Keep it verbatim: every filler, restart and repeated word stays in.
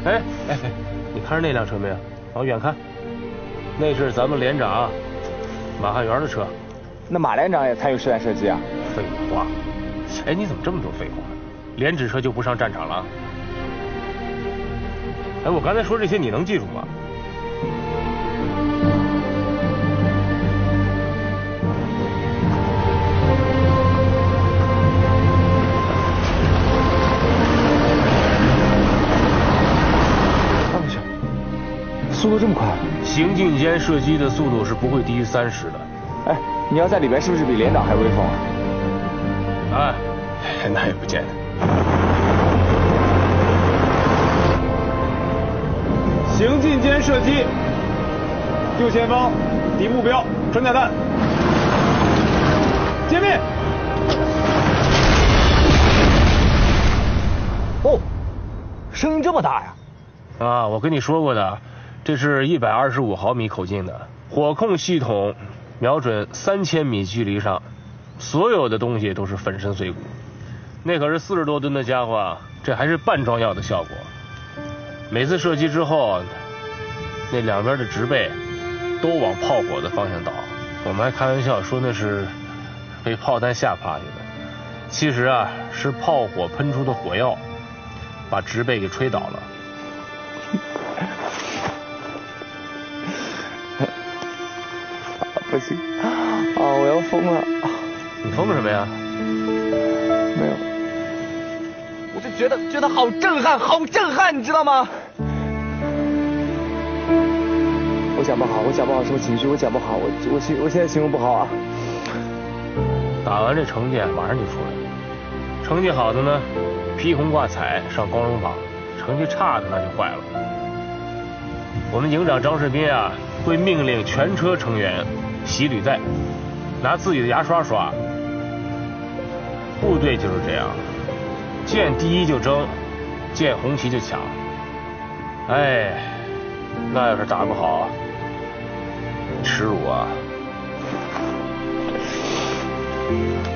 哎哎哎，你看着那辆车没有？往远看，那是咱们连长马汉元的车。 那马连长也参与实弹射击啊？ 废话。哎，你怎么这么多废话？连指车就不上战场了？哎，我刚才说这些你能记住吗？ 速度这么快？ 行进间射击的速度是不会低于三十的。 哎，你要在里边是不是比连长还威风啊？ 啊，那也不见得。 行进间射击，右前方敌目标穿甲弹，歼灭。 哦，声音这么大呀！ 啊，我跟你说过的。这是一百二十五毫米口径的火控系统，瞄准三千米距离上，所有的东西都是粉身碎骨。那可是四十多吨的家伙，这还是半装药的效果。每次射击之后，那两边的植被都往炮火的方向倒。我们还开玩笑说那是被炮弹吓趴下的，其实啊是炮火喷出的火药把植被给吹倒了。 不行啊！我要疯了！ 你疯什么呀？ 没有，我就觉得觉得好震撼，好震撼，你知道吗？我讲不好，我讲不好什么情绪，我讲不好，我我形我现在形容不好啊。 打完这成绩马上就出来，成绩好的呢，披红挂彩上光荣榜；成绩差的那就坏了。我们营长张世斌啊，会命令全车成员洗履带，拿自己的牙刷刷。部队就是这样，见第一就争，见红旗就抢。哎，那要是打不好，耻辱啊！